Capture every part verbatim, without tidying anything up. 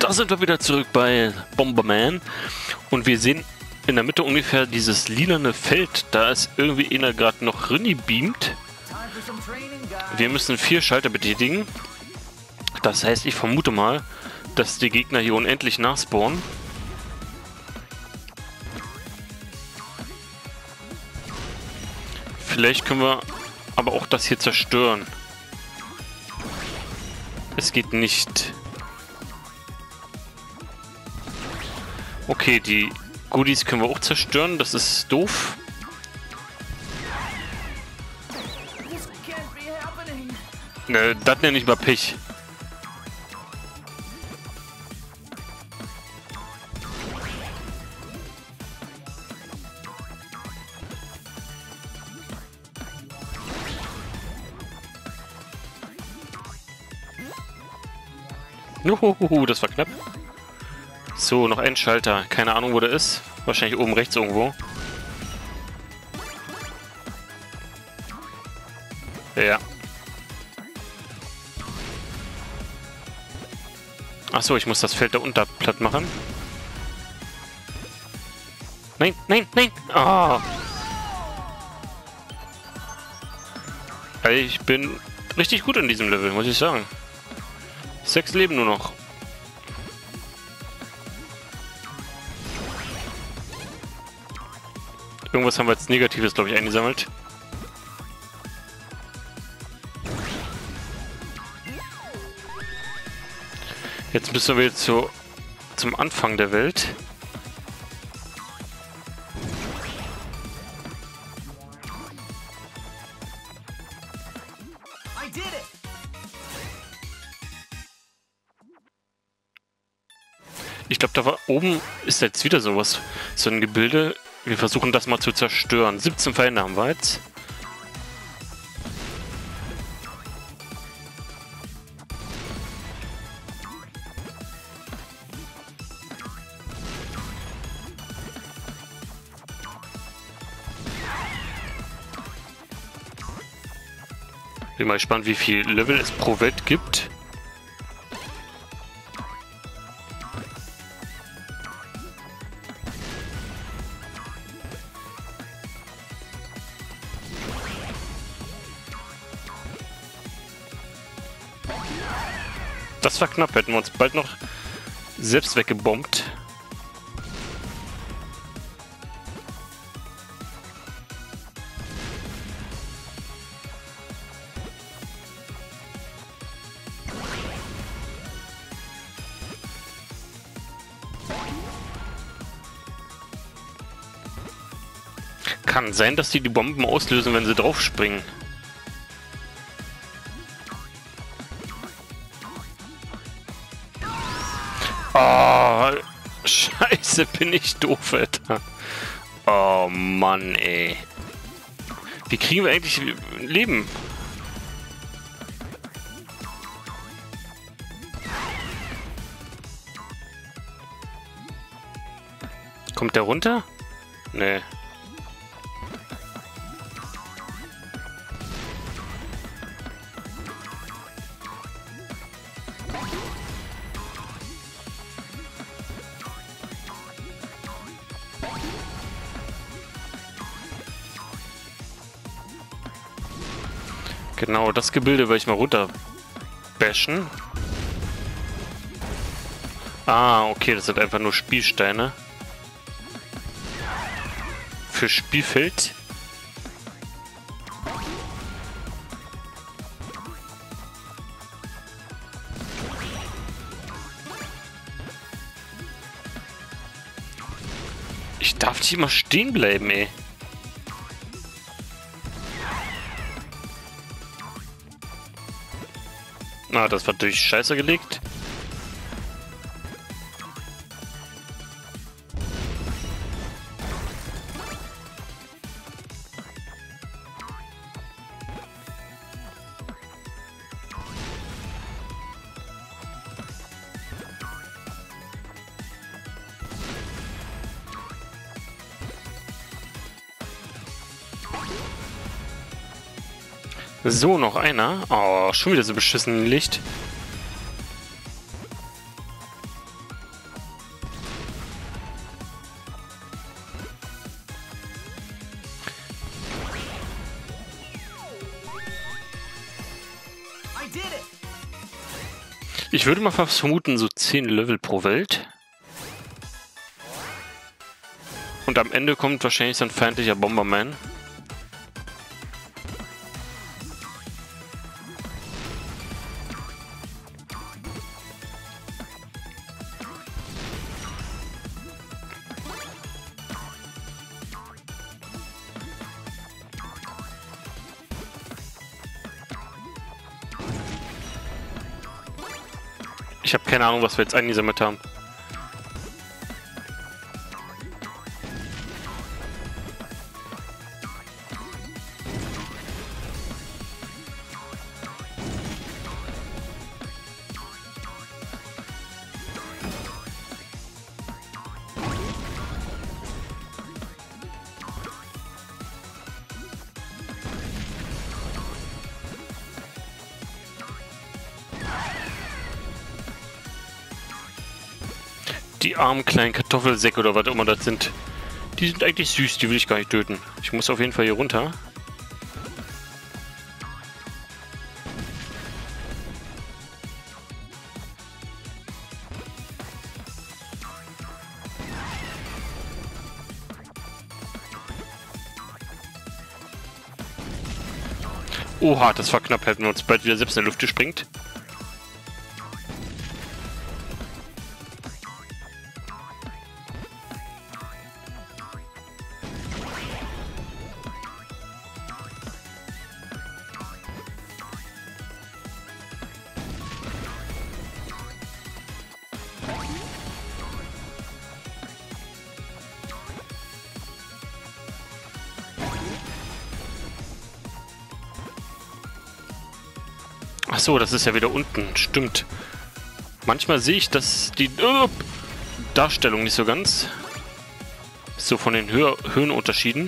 Da sind wir wieder zurück bei Bomberman und wir sehen in der Mitte ungefähr dieses lilane Feld. Da ist irgendwie einer gerade noch Rinni beamt. Wir müssen vier Schalter betätigen. Das heißt, ich vermute mal, dass die Gegner hier unendlich nachspawnen. Vielleicht können wir aber auch das hier zerstören. Es geht nicht. Okay, die Goodies können wir auch zerstören. Das ist doof. Ne, das nenne ich mal Pech. Juhu, das war knapp. So, noch ein Schalter. Keine Ahnung, wo der ist. Wahrscheinlich oben rechts irgendwo. Ja. Achso, ich muss das Feld da unter platt machen. Nein, nein, nein! Ah! Ich bin richtig gut in diesem Level, muss ich sagen. Sechs Leben nur noch. Irgendwas haben wir jetzt Negatives, glaube ich, eingesammelt. Jetzt müssen wir jetzt zu, zum Anfang der Welt. Ich glaube, da war oben ist jetzt wieder sowas, so ein Gebilde. Wir versuchen das mal zu zerstören. siebzehn Feinde haben wir jetzt. Bin mal gespannt, wie viel Level es pro Welt gibt. Das war knapp, hätten wir uns bald noch selbst weggebombt. Kann sein, dass die die Bomben auslösen, wenn sie draufspringen. Oh, scheiße, bin ich doof, Alter. Oh Mann, ey. Wie kriegen wir eigentlich Leben? Kommt der runter? Nee. Genau, das Gebilde werde ich mal runter bashen. Ah, okay, das sind einfach nur Spielsteine. Für Spielfeld. Ich darf nicht immer stehen bleiben, ey. Ah, das war durch Scheiße gelegt. So, noch einer. Oh, schon wieder so beschissen Licht. Ich würde mal fast vermuten, so zehn Level pro Welt. Und am Ende kommt wahrscheinlich so ein feindlicher Bomberman. Ich habe keine Ahnung, was wir jetzt eingesammelt haben. Die armen kleinen Kartoffelsäcke oder was immer das sind. Die sind eigentlich süß, die will ich gar nicht töten. Ich muss auf jeden Fall hier runter. Oha, das war knapp, hätten wir uns bald wieder selbst in der Luft gesprengt. Ach so, das ist ja wieder unten. Stimmt. Manchmal sehe ich, dass die uh, Darstellung nicht so ganz so von den Hö Höhenunterschieden.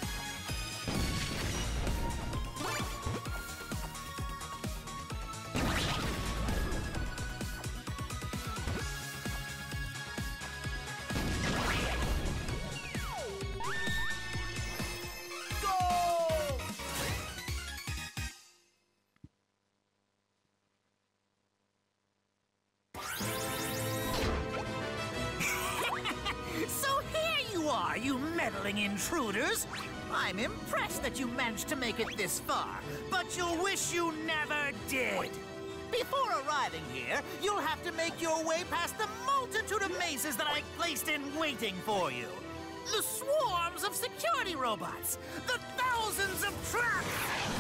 You meddling intruders! I'm impressed that you managed to make it this far, but you'll wish you never did! Before arriving here, you'll have to make your way past the multitude of mazes that I placed in waiting for you. The swarms of security robots! The thousands of traps!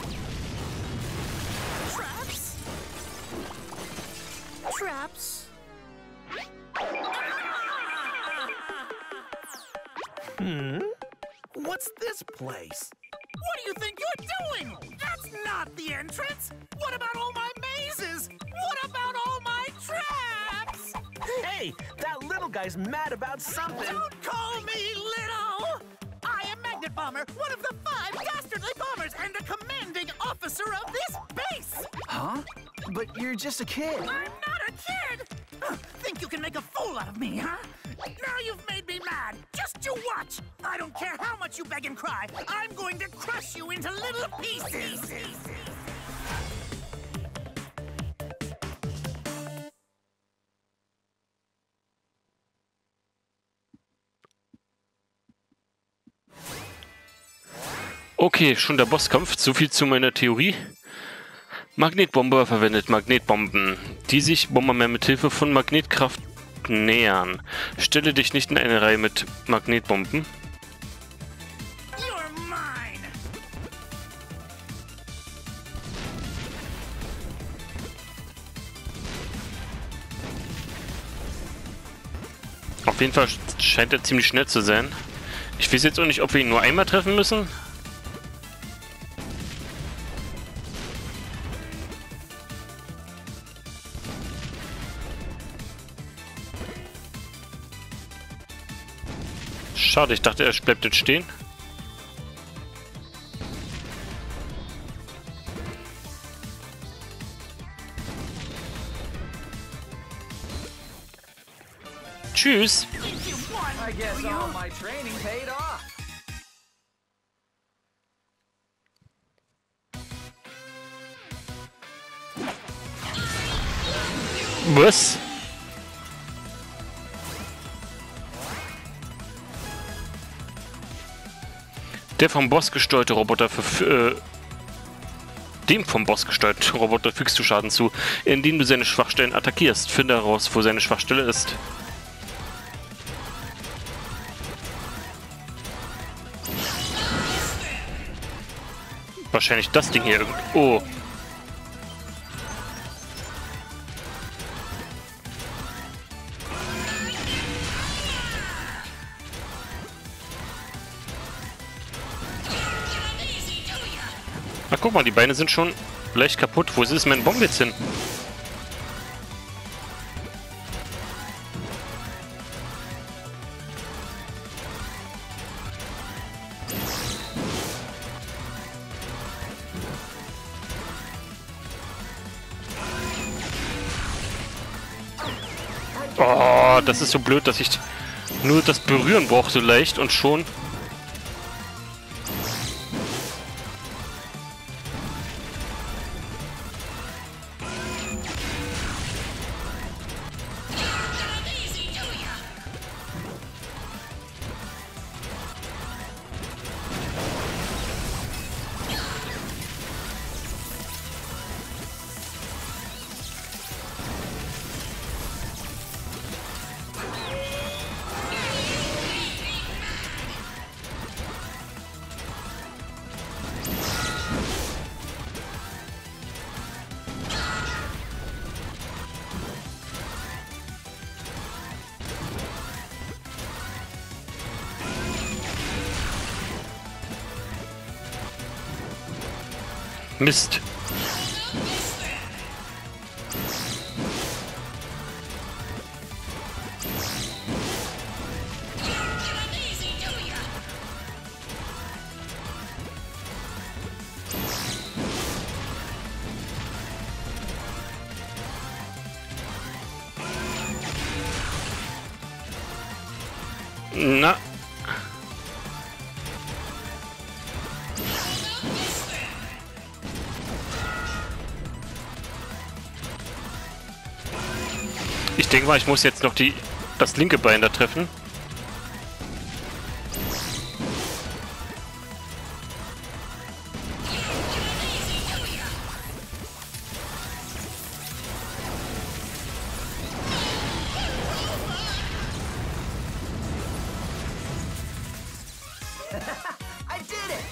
Traps? Traps? Hmm? What's this place? What do you think you're doing? That's not the entrance! What about all my mazes? What about all my traps? Hey, that little guy's mad about something. Don't call me little! I am Magnet Bomber, one of the five dastardly bombers and a commanding officer of this base! Huh? But you're just a kid. I'm not a kid! Uh, think you can make a fool out of me, huh? Now you've made me mad! Just you watch! I don't care how much you beg and cry, I'm going to crush you into little pieces! Okay, schon der Bosskampf. So viel zu meiner Theorie. Magnetbomber verwendet Magnetbomben, die sich Bomberman mit Hilfe von Magnetkraft nähern. Stelle dich nicht in eine Reihe mit Magnetbomben. You're mine. Auf jeden Fall scheint er ziemlich schnell zu sein. Ich weiß jetzt auch nicht, ob wir ihn nur einmal treffen müssen. Schade, ich dachte, er bleibt jetzt stehen. Tschüss. I guess all my training paid off. Was? Der vom Boss gesteuerte Roboter für... Äh, dem vom Boss gesteuerte Roboter fügst du Schaden zu, indem du seine Schwachstellen attackierst. Finde heraus, wo seine Schwachstelle ist. Wahrscheinlich das Ding hier. Oh. Ach, guck mal, die Beine sind schon leicht kaputt. Wo ist mein Bomb jetzt hin? Oh, das ist so blöd, dass ich nur das Berühren brauche so leicht und schon... Mist. Na. Ich denke mal, ich muss jetzt noch die das linke Bein da treffen. I did it!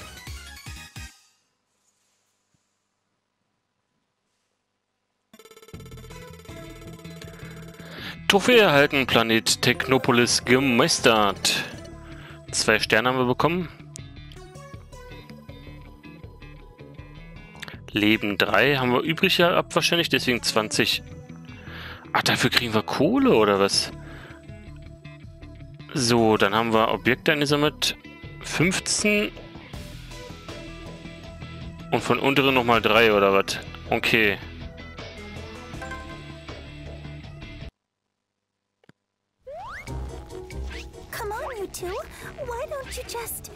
Trophäe erhalten, Planet Technopolis gemeistert. Zwei Sterne haben wir bekommen. Leben drei haben wir übrig gehabt wahrscheinlich, deswegen zwanzig. Ach, dafür kriegen wir Kohle oder was? So, dann haben wir Objekte eingesammelt. fünfzehn. Und von unteren nochmal drei oder was? Okay. Come on, you two. Why don't you just...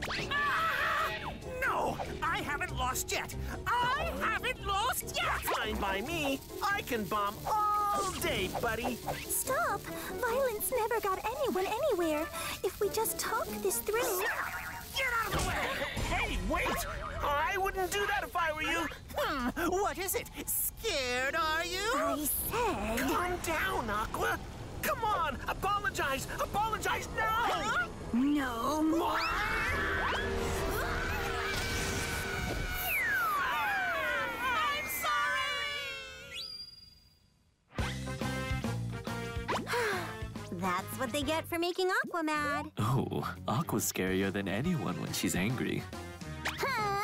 No, I haven't lost yet. I haven't lost yet. Fine by me. I can bomb all day, buddy. Stop! Violence never got anyone anywhere. If we just talk this through... Get out of the way! Hey, wait! I wouldn't do that if I were you. Hmm, what is it? Scared, are you? I said... Calm down, Aqua. Come on, apologize. Apologize now. No more. I'm sorry. That's what they get for making Aqua mad. Oh, Aqua's scarier than anyone when she's angry. Huh?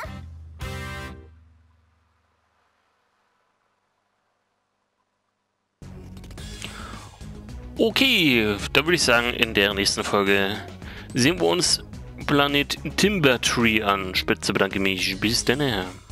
Okay, da würde ich sagen, in der nächsten Folge sehen wir uns Planet Timbertree an. Spitze bedanke mich. Bis dann.